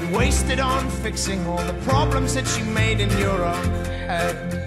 wasted on fixing all the problems that you made in your own head.